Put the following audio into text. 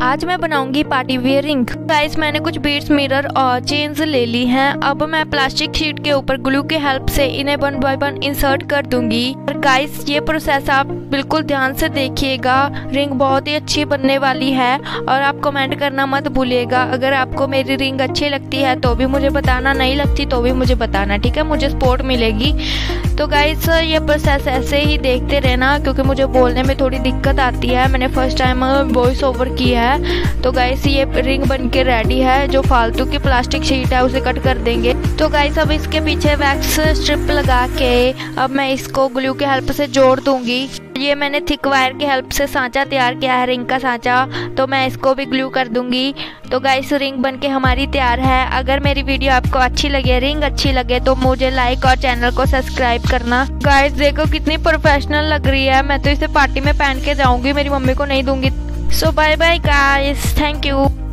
आज मैं बनाऊंगी पार्टी वेयर रिंग। गाइस मैंने कुछ बीड्स, मिरर और चेन्स ले ली हैं। अब मैं प्लास्टिक शीट के ऊपर ग्लू की हेल्प से इन्हें 1 बाय 1 इंसर्ट कर दूंगी। और गाइस ये प्रोसेस आप बिल्कुल ध्यान से देखिएगा, रिंग बहुत ही अच्छी बनने वाली है। और आप कमेंट करना मत भूलिएगा, अगर आपको मेरी रिंग अच्छी लगती है तो भी मुझे बताना, नहीं लगती तो भी मुझे बताना, ठीक है, मुझे सपोर्ट मिलेगी। तो गाइस ये प्रोसेस ऐसे ही देखते रहना, क्योंकि मुझे बोलने में थोड़ी दिक्कत आती है, मैंने फर्स्ट टाइम वॉइस ओवर किया है। तो गाइस ये रिंग बन के रेडी है। जो फालतू की प्लास्टिक शीट है उसे कट कर देंगे। तो गाइस अब इसके पीछे वैक्स स्ट्रिप लगा के अब मैं इसको ग्लू की हेल्प से जोड़ दूंगी। ये मैंने थिक वायर की हेल्प से सांचा तैयार किया है, रिंग का सांचा, तो मैं इसको भी ग्लू कर दूंगी। तो गाइस रिंग बन के हमारी तैयार है। अगर मेरी वीडियो आपको अच्छी लगे, रिंग अच्छी लगे, तो मुझे लाइक और चैनल को सब्सक्राइब करना। गाइस देखो कितनी प्रोफेशनल लग रही है, मैं तो इसे पार्टी में पहन के जाऊंगी, मेरी मम्मी को नहीं दूंगी। So bye bye guys, thank you.